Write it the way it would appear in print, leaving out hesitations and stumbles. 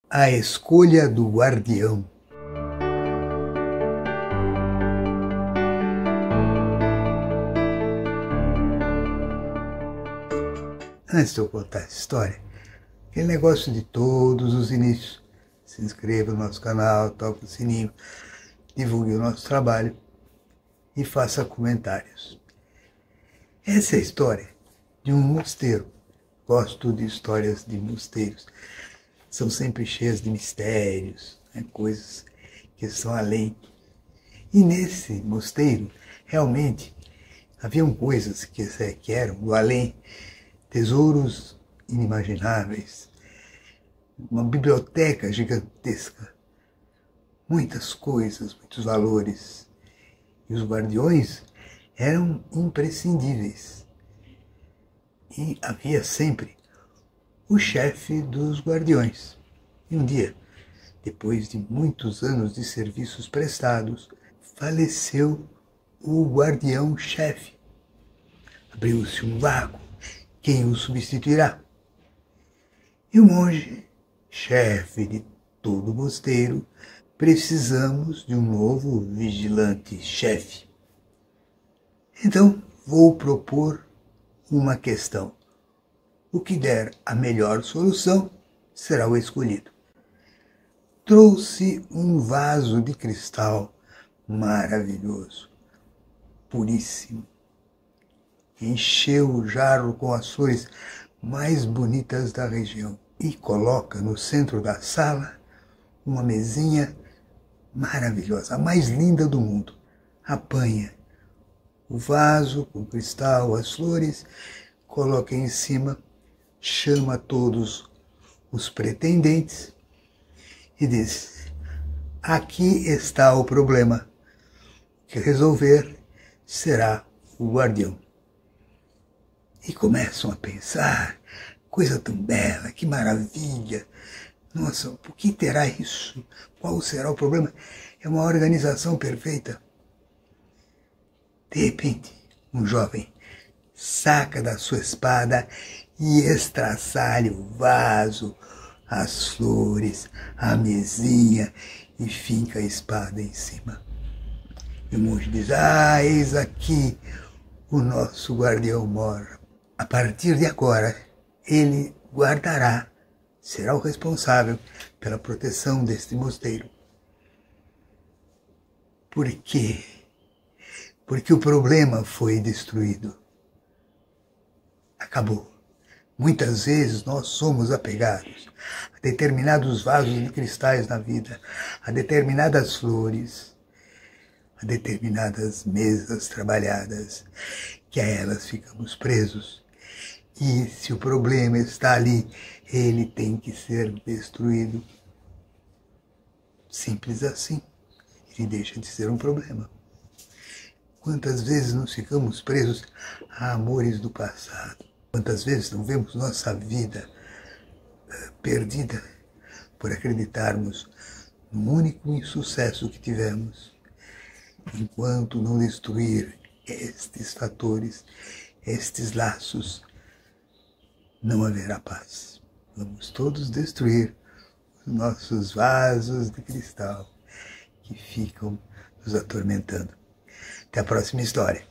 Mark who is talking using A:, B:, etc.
A: A escolha do guardião. Antes de eu contar essa história, aquele negócio de todos os inícios. Se inscreva no nosso canal, toque o sininho, divulgue o nosso trabalho e faça comentários. Essa é a história de um mosteiro. Gosto de histórias de mosteiros. São sempre cheias de mistérios, né? Coisas que estão além. E nesse mosteiro, realmente, haviam coisas que eram do além, tesouros inimagináveis, uma biblioteca gigantesca, muitas coisas, muitos valores. E os guardiões eram imprescindíveis. E havia sempre o chefe dos guardiões. E um dia, depois de muitos anos de serviços prestados, faleceu o guardião-chefe. Abriu-se um vácuo. Quem o substituirá? E o monge, chefe de todo o mosteiro, precisamos de um novo vigilante-chefe. Então, vou propor uma questão. O que der a melhor solução será o escolhido. Trouxe um vaso de cristal maravilhoso, puríssimo. Encheu o jarro com as flores mais bonitas da região e coloca no centro da sala uma mesinha maravilhosa, a mais linda do mundo. Apanha o vaso com cristal, as flores, coloca em cima, chama todos os pretendentes e diz: aqui está o problema. O que resolver será o guardião. E começam a pensar: coisa tão bela, que maravilha. Nossa, por que terá isso? Qual será o problema? É uma organização perfeita. De repente, um jovem saca da sua espada e estraçalha o vaso, as flores, a mesinha e finca a espada em cima. E o monge diz: eis aqui o nosso guardião mor. A partir de agora, ele guardará, será o responsável pela proteção deste mosteiro. Por quê? Porque o problema foi destruído. Acabou. Muitas vezes nós somos apegados a determinados vasos de cristais na vida, a determinadas flores, a determinadas mesas trabalhadas, que a elas ficamos presos. E se o problema está ali, ele tem que ser destruído. Simples assim. Ele deixa de ser um problema. Quantas vezes nos ficamos presos a amores do passado? Quantas vezes não vemos nossa vida perdida por acreditarmos no único insucesso que tivemos? Enquanto não destruir estes fatores, estes laços, não haverá paz. Vamos todos destruir os nossos vasos de cristal que ficam nos atormentando. Até a próxima história.